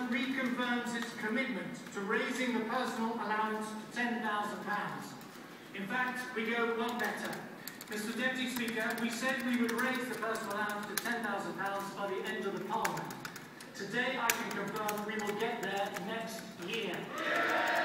reconfirms its commitment to raising the personal allowance to £10,000. In fact, we go one better. Mr. Deputy Speaker, we said we would raise the personal allowance to £10,000 by the end of the Parliament. Today I can confirm we will get there next year.